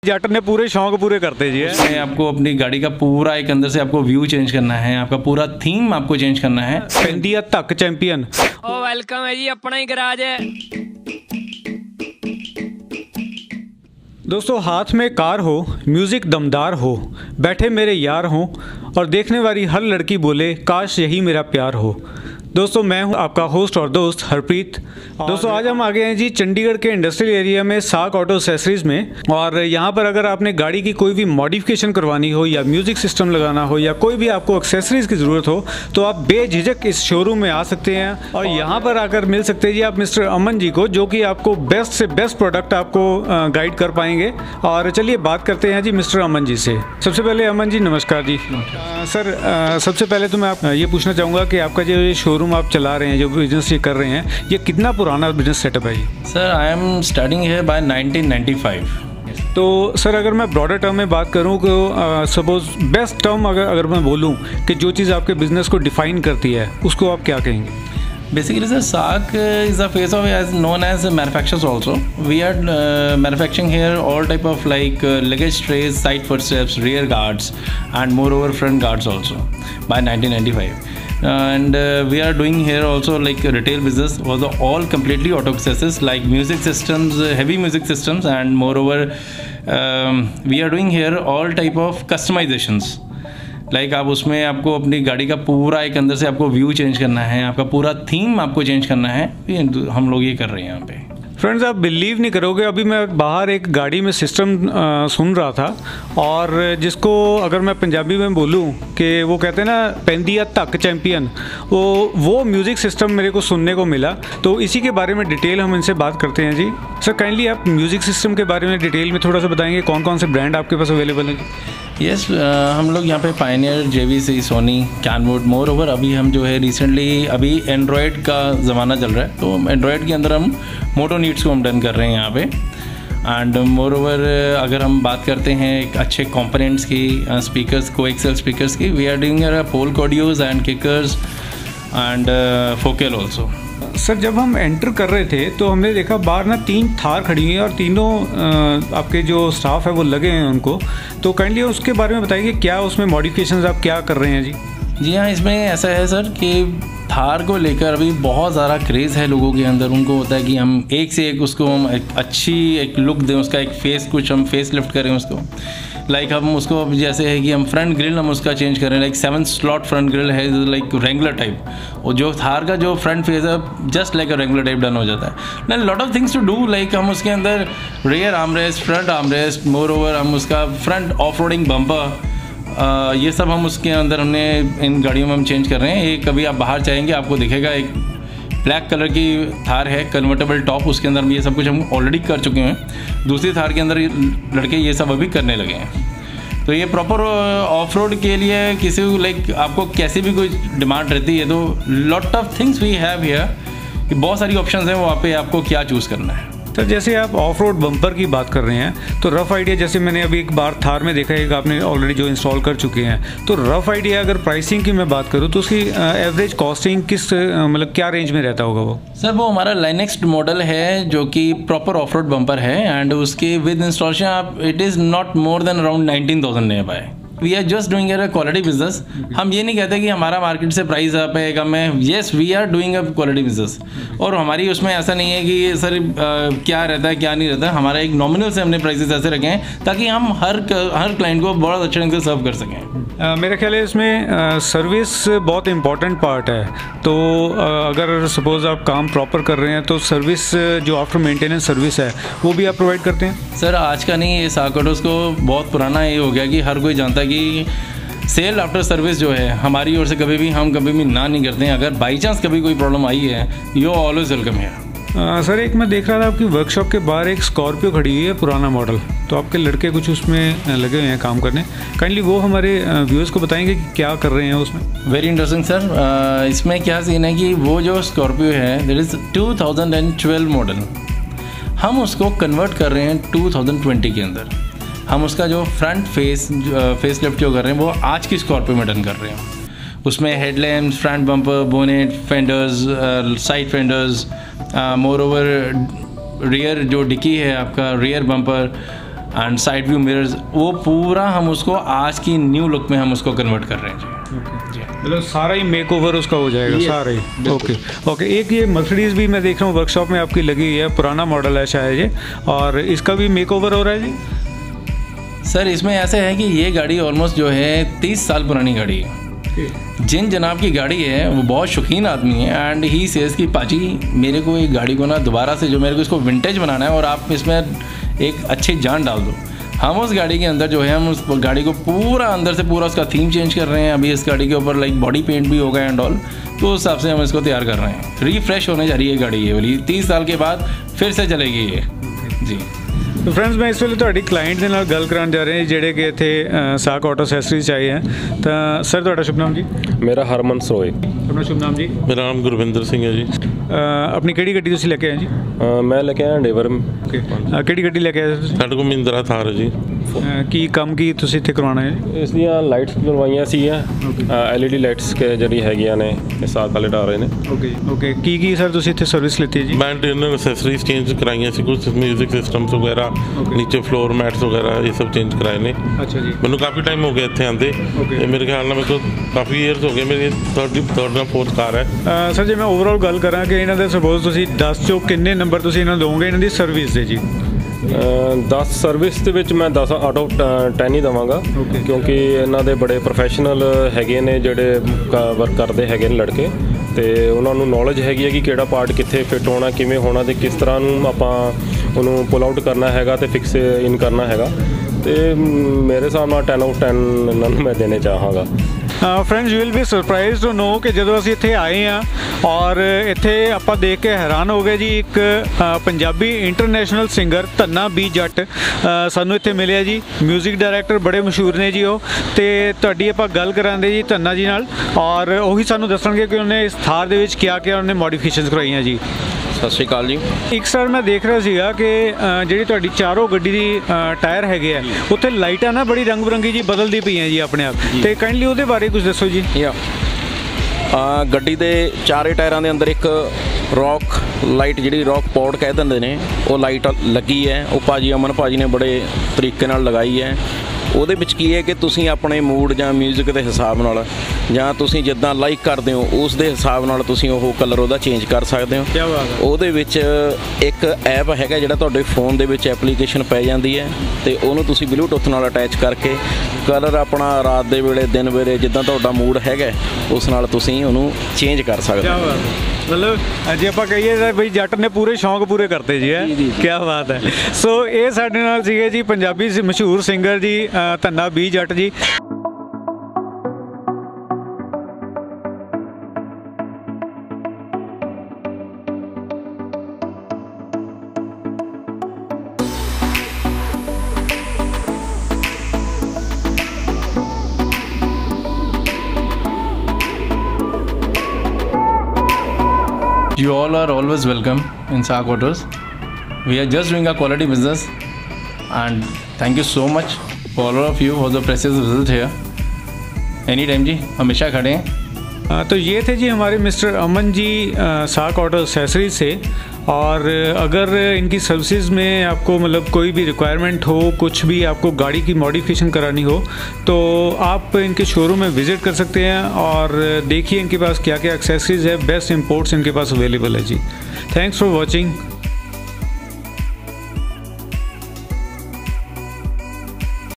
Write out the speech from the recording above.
जट ने पूरे शौक पूरे करते जी है। आपको अपनी गाड़ी का पूरा एक अंदर से आपको व्यू चेंज करना है, आपका पूरा थीम आपको चेंज करना है। पैंदी तक चैंपियन ओ वेलकम है जी, अपना ही गराज है। दोस्तों, हाथ में कार हो, म्यूज़िक दमदार हो, बैठे मेरे यार हों और देखने वाली हर लड़की बोले काश यही मेरा प्यार हो। दोस्तों, मैं हूं आपका होस्ट और दोस्त हरप्रीत। दोस्तों, आज हम आ गए हैं जी चंडीगढ़ के इंडस्ट्रियल एरिया में साक ऑटो एक्सेसरीज में। और यहाँ पर अगर आपने गाड़ी की कोई भी मॉडिफिकेशन करवानी हो या म्यूज़िक सिस्टम लगाना हो या कोई भी आपको एक्सेसरीज़ की ज़रूरत हो तो आप बेझिझक इस शोरूम में आ सकते हैं और यहाँ पर आकर मिल सकते हैं जी आप मिस्टर अमन जी को, जो कि आपको बेस्ट से बेस्ट प्रोडक्ट आपको गाइड कर पाएंगे। और चलिए बात करते हैं जी मिस्टर अमन जी से। सबसे पहले अमन जी नमस्कार जी। सर, सबसे पहले तो मैं आप ये पूछना चाहूँगा कि आपका जो ये शोरूम आप चला रहे हैं, जो बिजनेस ये कर रहे हैं, ये कितना पुराना बिजनेस सेटअप है? Sir, I am starting here by 1995। तो सर, अगर मैं ब्रॉडर टर्म में बात करूं तो सपोज बेस्ट टर्म अगर मैं बोलूं कि जो चीज़ आपके बिजनेस को डिफाइन करती है उसको आप क्या कहेंगे? Basically, sir, SAAC is the face of as known as manufacturers also. We are manufacturing here all type of like luggage trays, side footsteps, rear guards, and moreover front guards also by 1995. And we are doing here also like retail business was all completely auto accessories like music systems, heavy music systems, and moreover we are doing here all type of customizations. Like आप उसमें आपको अपनी गाड़ी का पूरा एक अंदर से आपको व्यू चेंज करना है, आपका पूरा थीम आपको चेंज करना है। हम लोग ये कर रहे हैं यहाँ पे। फ्रेंड्स, आप बिलीव नहीं करोगे, अभी मैं बाहर एक गाड़ी में सिस्टम सुन रहा था और जिसको अगर मैं पंजाबी में बोलूं कि वो कहते हैं ना पैंदी तक चैंपियन, वो म्यूज़िक सिस्टम मेरे को सुनने को मिला। तो इसी के बारे में डिटेल हम इनसे बात करते हैं जी। सर, काइंडली आप म्यूज़िक सिस्टम के बारे में डिटेल में थोड़ा सा बताएंगे, कौन कौन से ब्रांड आपके पास अवेलेबल हैं? यस, हम लोग यहाँ पे Pioneer, JVC, Sony, Kenwood, more over अभी हम जो है रिसेंटली अभी एंड्रॉयड का ज़माना चल रहा है तो एंड्रॉयड के अंदर हम मोटो नीड्स को हम डन कर रहे हैं यहाँ पे। एंड मोर ओवर अगर हम बात करते हैं एक अच्छे कंपोनेंट्स की, स्पीकर्स, कोएक्सियल स्पीकर्स की, we are doing Polk audios and Kickers and Focal also. Sir, जब हम एंटर कर रहे थे तो हमने देखा बाहर ना 3 थार खड़ी हुई हैं और तीनों आपके जो स्टाफ है वो लगे हैं उनको। तो काइंडली उसके बारे में बताइए क्या उसमें मॉडिफिकेशंस आप क्या कर रहे हैं जी? जी हाँ, इसमें ऐसा है सर कि थार को लेकर अभी बहुत ज़्यादा क्रेज़ है लोगों के अंदर। उनको होता है कि हम एक से एक उसको हम एक अच्छी एक लुक दें, उसका एक फेस, कुछ हम फेस लिफ्ट करें उसको। लाइक हम उसको जैसे है कि हम फ्रंट ग्रिल हम उसका चेंज करें, लाइक 7 स्लॉट फ्रंट ग्रिल है लाइक रेंगुलर टाइप, और जो थार का जो फ्रंट फेस है just like a regular type done हो जाता है। ना lot of things to do, like हम उसके अंदर rear armrest, front armrest, more over हम उसका फ्रंट ऑफ रोडिंग बम्पर, ये सब हम उसके अंदर हमने इन गाड़ियों में हम चेंज कर रहे हैं। ये कभी आप बाहर जाएंगे आपको दिखेगा एक ब्लैक कलर की थार है, कन्वर्टेबल टॉप, उसके अंदर ये सब कुछ हम ऑलरेडी कर चुके हैं। दूसरी थार के अंदर लड़के ये सब अभी करने लगे हैं। तो ये प्रॉपर ऑफ रोड के लिए किसी को लाइक आपको कैसी भी कोई डिमांड रहती है तो lot of things we have here, कि बहुत सारी ऑप्शंस हैं, वहाँ पे आपको क्या चूज़ करना है। सर, जैसे आप ऑफ रोड बम्पर की बात कर रहे हैं तो रफ़ आइडिया, जैसे मैंने अभी एक बार थार में देखा है, आपने ऑलरेडी जो इंस्टॉल कर चुके हैं, तो रफ़ आइडिया अगर प्राइसिंग की मैं बात करूं तो उसकी एवरेज कॉस्टिंग किस मतलब क्या रेंज में रहता होगा वो? सर, वो हमारा लाइनेक्स मॉडल है जो कि प्रॉपर ऑफ रोड बम्पर है एंड उसके विद इंस्टॉलेशन आप it is not more than around 19,000 nearby. We are just doing a quality business. हम ये नहीं कहते कि हमारा मार्केट से प्राइस अप है कम है। Yes, we are doing a quality business, और हमारी उसमें ऐसा नहीं है कि सर क्या रहता है क्या नहीं रहता है। हमारा एक नॉमिनल से हमने प्राइसेस ऐसे रखे हैं ताकि हम हर क्लाइंट को बहुत अच्छे ढंग से सर्व कर सकें। मेरा ख्याल है इसमें सर्विस बहुत इंपॉर्टेंट पार्ट है। तो अगर सपोज आप काम प्रॉपर कर रहे हैं तो सर्विस जो आफ्टर मेंटेनेंस सर्विस है वो भी आप प्रोवाइड करते हैं? सर, आज का नहीं, ये साक ऑटोज़ को बहुत पुराना ये हो गया कि हर कोई जानता है कि सेल आफ्टर सर्विस जो है हमारी ओर से कभी भी ना नहीं करते हैं। अगर बाई चांस कभी कोई प्रॉब्लम आई है, यू ऑलवेज वेलकम है। सर, एक मैं देख रहा था आपकी वर्कशॉप के बाहर एक स्कॉर्पियो खड़ी हुई है, पुराना मॉडल, तो आपके लड़के कुछ उसमें लगे हुए हैं काम करने। काइंडली वो हमारे व्यूअर्स को बताएंगे कि क्या कर रहे हैं उसमें? Very interesting sir. इसमें क्या सीन है कि वो जो स्कॉर्पियो है दैट इज़ 2012 मॉडल, हम उसको कन्वर्ट कर रहे हैं 2020 के अंदर। हम उसका जो फ्रंट फेस लिफ्ट जो कर रहे हैं वो आज की स्कॉर्पियो में डन कर रहे हैं। उसमें headlamp, front bumper, bonnet, fenders, side fenders, more over rear जो डिक्की है आपका, rear bumper, and side view mirrors, वो पूरा हम उसको आज की न्यू लुक में हम उसको कन्वर्ट कर रहे हैं जी। मतलब सारा ही मेकओवर उसका हो जाएगा, सारा ही। Okay okay. एक ये मर्सिडीज़ भी मैं देख रहा हूँ वर्कशॉप में आपकी लगी हुई है, पुराना मॉडल है शायद ये, और इसका भी मेकओवर हो रहा है जी? सर इसमें ऐसे है कि ये गाड़ी ऑलमोस्ट जो है 30 साल पुरानी गाड़ी है। जिन जनाब की गाड़ी है वो बहुत शौकीन आदमी है एंड ही सेज कि पाजी मेरे को ये गाड़ी को ना दोबारा से जो मेरे को इसको विंटेज बनाना है और आप इसमें एक अच्छी जान डाल दो। हम उस गाड़ी के अंदर जो है हम उस गाड़ी को पूरा अंदर से पूरा उसका थीम चेंज कर रहे हैं। अभी इस गाड़ी के ऊपर लाइक बॉडी पेंट भी हो गया एंड ऑल, तो उस हिसाब से हम इसको तैयार कर रहे हैं। रिफ्रेश होने जा रही है गाड़ी ये वाली, 30 साल के बाद फिर से चलेगी ये जी। तो फ्रेंड्स मैं इस ਵੇਲੇ ਤੁਹਾਡੀ ਕਲਾਇੰਟ ਦੇ ਨਾਲ ਗੱਲ ਕਰਾਉਣ ਜਾ ਰਹੇ ਹਾਂ ਜਿਹੜੇ ਕਿ ਇੱਥੇ ਸਾਕ ਆਟੋ ਐਕਸੈਸਰੀਜ਼ ਆਏ ਹੈ। ਤਾਂ ਸਰ ਤੁਹਾਡਾ ਸ਼ੁਭ ਨਾਮ ਜੀ? ਮੇਰਾ ਹਰਮਨ ਸਰੋਏ। ਆਪਣਾ ਸ਼ੁਭ ਨਾਮ ਜੀ? ਮੇਰਾ ਨਾਮ ਗੁਰਵਿੰਦਰ ਸਿੰਘ ਹੈ ਜੀ। ਆਪਣੀ ਕਿਹੜੀ ਗੱਡੀ ਤੁਸੀਂ ਲੈ ਕੇ ਆਏ ਜੀ? ਮੈਂ ਲੈ ਕੇ ਆਇਆ ਡੇਵਰ। ਓਕੇ, ਕਿਹੜੀ ਗੱਡੀ ਲੈ ਕੇ ਆਏ ਤੁਸੀਂ? ਸਾਡੇ ਕੋਲ ਮਹਿੰਦਰਾ ਥਾਰ ਹੈ ਜੀ। ਕੀ ਕੰਮ ਕੀ ਤੁਸੀਂ ਇੱਥੇ ਕਰਵਾਉਣਾ ਹੈ? ਇਸ ਦੀਆਂ ਲਾਈਟਸ ਲਗਵਾਈਆਂ ਸੀਗੀਆਂ, LED ਲਾਈਟਸ ਜਿਹੜੀ ਹੈਗੀਆਂ ਨੇ ਇਹ ਸਾਕ ਵਾਲੇ ਡਾ ਰਹੇ ਨੇ। Okay okay. ਕੀ ਸਰ ਤੁਸੀਂ ਇੱਥੇ ਸਰਵਿਸ ਲਿੱਤੀ ਹੈ ਜੀ? ਮੈਂ ਇੰਟਰਨਲ ਐਕਸੈਸਰੀਜ਼ ਚੇਂਜ ਕਰਾਈਆਂ ਸੀ, ਕੁਝ ਮਿਊਜ਼ਿਕ ਸਿਸਟਮਸ ਵਗੈਰਾ, ਨੀਚੇ ਫਲੋਰ ਮੈਟਸ ਵਗੈਰਾ ਇਹ ਸਭ ਚੇਂਜ ਕਰਾਏ ਨੇ। ਅੱਛਾ ਜੀ। ਮੈਨੂੰ ਕਾਫੀ ਟਾਈਮ ਹੋ ਗਿਆ ਇੱਥੇ ਆਂਦੇ, ਇਹ ਮੇਰੇ ਖਿਆਲ ਨਾਲ ਮੇਰੇ ਕੋਲ ਕਾਫੀ ਈਅਰਸ ਹੋ ਗਏ, ਮੇਰੀ ਥਰਡ ਜਾਂ ਫੋਰਥ ਕਾਰ ਹੈ। ਸਰ ਜੇ ਮੈਂ ਓਵਰਆਲ ਗੱਲ ਕਰਾਂ ਕਿ ਇਹਨਾਂ ਦੇ ਸਪੋਜ਼ ਤੁਸੀਂ 10 ਚੋਂ ਕਿੰਨੇ ਨੰਬਰ ਤੁਸੀਂ ਇਹਨਾਂ ਨੂੰ ਦੋਗੇ ਇਹਨਾਂ ਦੀ ਸਰਵਿਸ ਦੇ ਜੀ? 10 ਸਰਵਿਸ ਦੇ ਵਿੱਚ ਮੈਂ 10 ਆਊਟ ਆਫ 10 ਹੀ ਦੇਵਾਂਗਾ, ਕਿਉਂਕਿ ਇਹਨਾਂ ਦੇ ਬੜੇ ਪ੍ਰੋਫੈਸ਼ਨਲ ਹੈਗੇ ਨੇ ਜਿਹੜੇ ਵਰਕ ਕਰਦੇ ਹੈਗੇ ਨੇ ਲੜਕੇ, ਤੇ ਉਹਨਾਂ ਨੂੰ ਨੌਲੇਜ ਹੈਗੀ ਹੈ ਕਿ ਕਿਹੜਾ ਪਾਰਟ ਕਿੱਥੇ ਫਿੱਟ ਹੋਣਾ, ਕਿਵੇਂ ਹੋਣਾ ਤੇ ਕਿਸ ਤਰ੍ਹਾਂ ਨੂੰ ਆਪਾਂ ਉਹਨੂੰ ਪੁੱਲ ਆਊਟ ਕਰਨਾ ਹੈਗਾ ਤੇ ਫਿਕਸ ਇਨ ਕਰਨਾ ਹੈਗਾ। ਤੇ ਮੇਰੇ ਹਿਸਾਬ ਨਾਲ 10 ਆਊਟ 10 ਇਹਨਾਂ ਨੂੰ ਮੈਂ ਦੇਣੇ ਚਾਹਾਂਗਾ। Friends you will be surprise to know ਕਿ ਜਦੋਂ ਅਸੀਂ ਇੱਥੇ ਆਏ ਹਾਂ ਔਰ ਇੱਥੇ ਆਪਾਂ ਦੇਖ ਕੇ ਹੈਰਾਨ ਹੋ ਗਏ ਜੀ, ਇੱਕ Punjabi international singer Dhanna B Jatt ਸਾਨੂੰ ਇੱਥੇ ਮਿਲਿਆ ਜੀ। ਮਿਊਜ਼ਿਕ ਡਾਇਰੈਕਟਰ ਬੜੇ ਮਸ਼ਹੂਰ ਨੇ ਜੀ ਉਹ, ਤੇ ਤੁਹਾਡੀ ਆਪਾਂ ਗੱਲ ਕਰਾਂਦੇ ਜੀ ਧੰਨਾ ਜੀ ਨਾਲ, ਔਰ ਉਹੀ ਸਾਨੂੰ ਦੱਸਣਗੇ ਕਿ ਉਹਨੇ ਇਸ ਥਾਰ ਦੇ ਵਿੱਚ ਕਿਆ ਉਹਨੇ ਮੋਡੀਫਿਕੇਸ਼ਨਸ ਕਰਵਾਈਆਂ ਜੀ। ਸਤਿ ਸ਼੍ਰੀ ਅਕਾਲ ਜੀ। ਇੱਕ ਸਰ ਮੈਂ ਦੇਖ ਰਿਹਾ ਸੀਗਾ ਕਿ ਜਿਹੜੀ ਤੁਹਾਡੀ ਚਾਰੋਂ ਗੱਡੀ ਦੀ ਟਾਇਰ ਹੈਗੇ ਆ ਉੱਥੇ ਲਾਈਟਾਂ ਨਾ ਬੜੀ ਰੰਗ ਬਰੰਗੀ ਜੀ ਬਦਲਦੀ ਪਈਆਂ ਜੀ ਆਪਣੇ ਆਪ, ਤੇ ਕਾਈਂਡਲੀ ਉਹਦੇ ਬਾਰੇ ਕੁਝ ਦੱਸੋ ਜੀ। ਗੱਡੀ ਦੇ ਚਾਰੇ ਟਾਇਰਾਂ ਦੇ ਅੰਦਰ ਇੱਕ ਰੌਕ ਲਾਈਟ, ਜਿਹੜੀ ਰੌਕ ਪੌਡ ਕਹਿ ਦਿੰਦੇ ਨੇ, ਉਹ ਲਾਈਟ ਲੱਗੀ ਹੈ। ਉਹ ਭਾਜੀ ਅਮਨ ਭਾਜੀ ਨੇ ਬੜੇ ਤਰੀਕੇ ਨਾਲ ਲਗਾਈ ਹੈ। ਉਹਦੇ ਵਿੱਚ ਕੀ ਹੈ ਕਿ ਤੁਸੀਂ ਆਪਣੇ ਮੂਡ ਜਾਂ ਮਿਊਜ਼ਿਕ ਦੇ ਹਿਸਾਬ ਨਾਲ ਜਾਂ ਤੁਸੀਂ ਜਿੱਦਾਂ ਲਾਈਕ ਕਰਦੇ ਹੋ ਉਸ ਦੇ ਹਿਸਾਬ ਨਾਲ ਤੁਸੀਂ ਉਹ ਕਲਰ ਉਹਦਾ ਚੇਂਜ ਕਰ ਸਕਦੇ ਹੋ। ਕੀ ਬਾਤ ਹੈ। ਉਹਦੇ ਵਿੱਚ ਇੱਕ ਐਪ ਹੈਗਾ ਜਿਹੜਾ ਤੁਹਾਡੇ ਫੋਨ ਦੇ ਵਿੱਚ ਐਪਲੀਕੇਸ਼ਨ ਪੈ ਜਾਂਦੀ ਹੈ, ਤੇ ਉਹਨੂੰ ਤੁਸੀਂ ਬਲੂਟੁੱਥ ਨਾਲ ਅਟੈਚ ਕਰਕੇ ਕਲਰ ਆਪਣਾ ਰਾਤ ਦੇ ਵੇਲੇ ਦਿਨ ਵੇਲੇ ਜਿੱਦਾਂ ਤੁਹਾਡਾ ਮੂਡ ਹੈਗਾ ਉਸ ਨਾਲ ਤੁਸੀਂ ਉਹਨੂੰ ਚੇਂਜ ਕਰ ਸਕਦੇ ਹੋ। ਮਤਲਬ ਜੇ ਆਪਾਂ ਕਹੀਏ ਤਾਂ ਬਈ ਜੱਟ ਨੇ ਪੂਰੇ ਸ਼ੌਂਕ ਪੂਰੇ ਕਰਤੇ ਜੀ। ਹੈ ਕੀ ਬਾਤ ਹੈ। ਸੋ ਇਹ ਸਾਡੇ ਨਾਲ ਸੀਗੇ ਜੀ ਪੰਜਾਬੀ ਮਸ਼ਹੂਰ ਸਿੰਗਰ ਜੀ ਧੰਨਾ ਬੀ ਜੱਟ ਜੀ। You all are always welcome in Saak Autos. We are just doing a quality business and thank you so much for all of you for the precious visit here. Anytime जी, हमेशा खड़े हैं। तो ये थे जी हमारे mister Aman ji साक auto accessories से। और अगर इनकी सर्विसेज में आपको मतलब कोई भी रिक्वायरमेंट हो, कुछ भी आपको गाड़ी की मॉडिफिकेशन करानी हो, तो आप इनके शोरूम में विज़िट कर सकते हैं और देखिए इनके पास क्या क्या एक्सेसरीज़ है। बेस्ट इंपोर्ट्स इनके पास अवेलेबल है जी। Thanks for watching.